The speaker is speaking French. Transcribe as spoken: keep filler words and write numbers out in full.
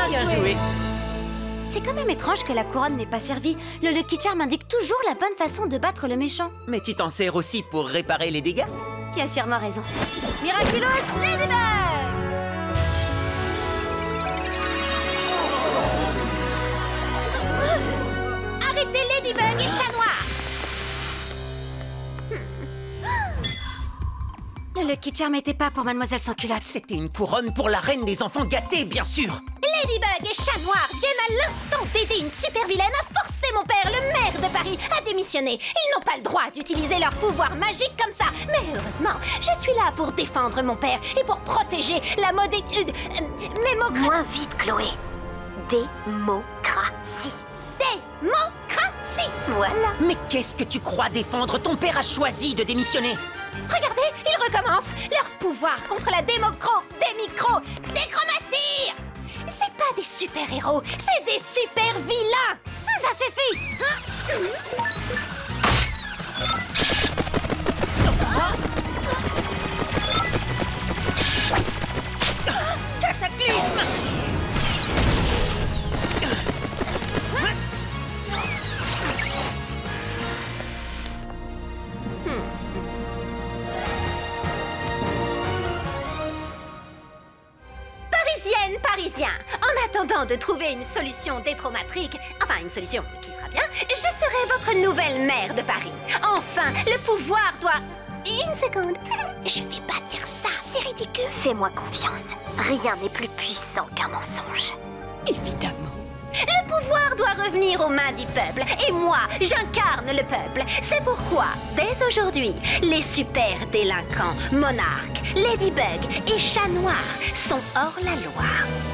Bien joué. C'est quand même étrange que la couronne n'ait pas servi. Le Lucky Charm indique toujours la bonne façon de battre le méchant. Mais tu t'en sers aussi pour réparer les dégâts. Tu as sûrement raison. Miraculous Ladybug! Arrêtez Ladybug et Chat Noir! Le Lucky Charm n'était pas pour Mademoiselle sans culotte. C'était une couronne pour la reine des enfants gâtés, bien sûr. Ladybug et Chat Noir viennent à l'instant d'aider une super vilaine à forcer mon père, le maire de Paris, à démissionner. Ils n'ont pas le droit d'utiliser leur pouvoir magique comme ça. Mais heureusement, je suis là pour défendre mon père et pour protéger la modé... Euh, euh, mémocratie. Moins vite, Chloé. Démocratie. Démocratie. Voilà. Mais qu'est-ce que tu crois défendre? Ton père a choisi de démissionner. Regardez, ils recommencent leur pouvoir contre la démocro, démicro, déchromatie. C'est pas des super-héros, c'est des super-vilains. Ça suffit. Cataclysme! Parisienne, Parisien, en attendant de trouver une solution détraumatrique, enfin une solution qui sera bien, je serai votre nouvelle maire de Paris. Enfin, le pouvoir doit... Une seconde. Je vais pas dire ça, c'est ridicule. Fais-moi confiance. Rien n'est plus puissant qu'un mensonge. Évidemment. Le pouvoir doit revenir aux mains du peuple. Et moi, j'incarne le peuple. C'est pourquoi, dès aujourd'hui, les super délinquants, monarques, Ladybug et Chat Noir sont hors la loi.